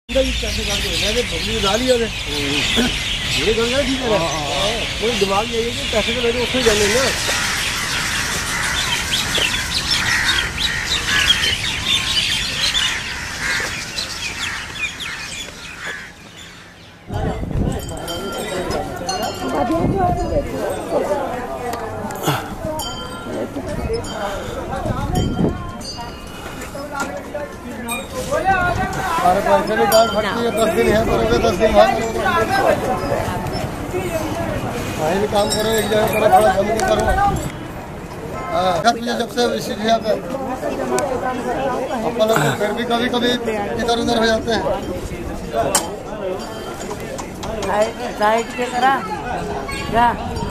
कैसे करते मैंने बबली डाली है ये गंगा ठीक है कोई दिमाग यही है कि पैसे तो मेरे उसमें जाने ना अरे पैसे भी कार्ड फटती है 10 दिन है करोगे 10 दिन बाद वहीं भी काम करो एक जगह करो थोड़ा जम के करो। जब से विशिट है अपन लोग फिर भी कभी कभी इधर उधर हो जाते हैं। साइड के करा जा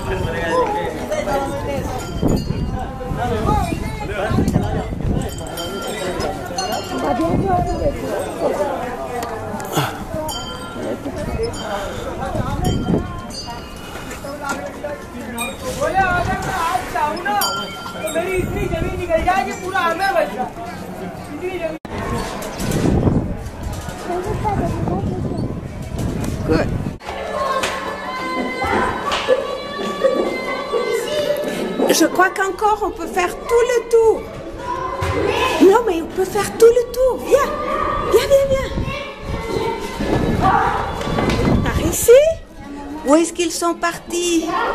मेरी इतनी जमीन निकल जाए कि पूरा हमें बच जाए इतनी जमीन। Je crois qu'encore on peut faire tout le tour. Non mais on peut faire tout le tour. Viens, viens, viens, viens. Par ici? Où est-ce qu'ils sont partis?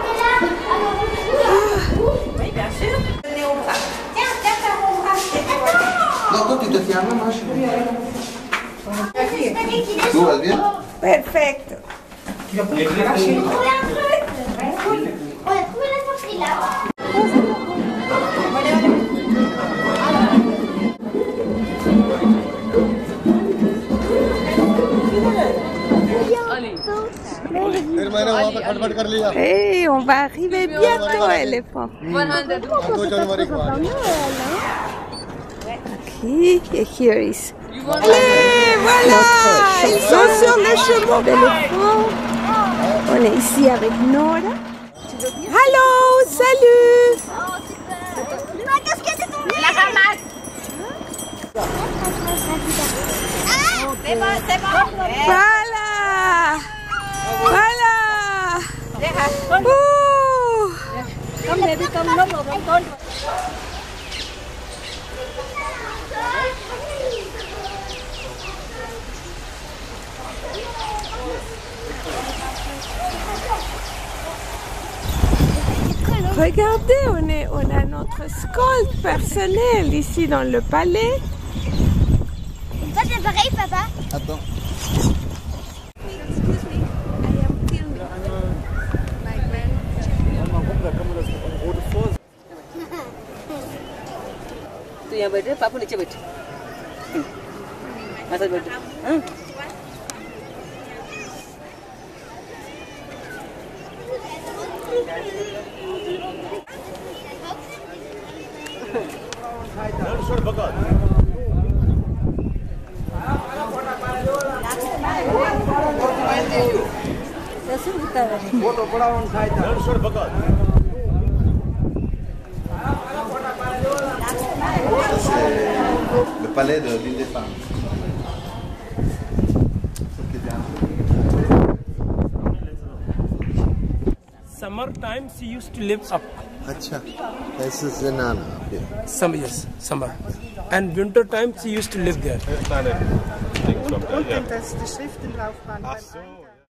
Oui, bien sûr. Tiens, tiens, mon bras. Non, toi tu te tiens même, Tout va bien? Perfecto. On a trouvé la sortie là. फिर मैंने वहाँ पे खटपट कर लिया। Hey, on va arriver bientôt, éléphant. 2 जनवरी को Okay, here is. Allez, voilà, ils sont sur le chemin d'éléphant. On est ici avec Nora. Hello, salut. La casquette est tombée. La ramasse. C'est bon, c'est bon. Voilà, voilà. Ouh. Regardez, on a notre scold personnel ici dans le palais. Ça c'est pareil, papa. Attends. तू यहाँ बैठे पापू नीचे बैठे ऐसा बैठे Le palais de l'île des femmes. Summer time she used to live up. अच्छा, ऐसे से ना Summer, yes, summer. And winter time she used to live there. Unten, das ist die Schriftenlaufbahn. Ach so.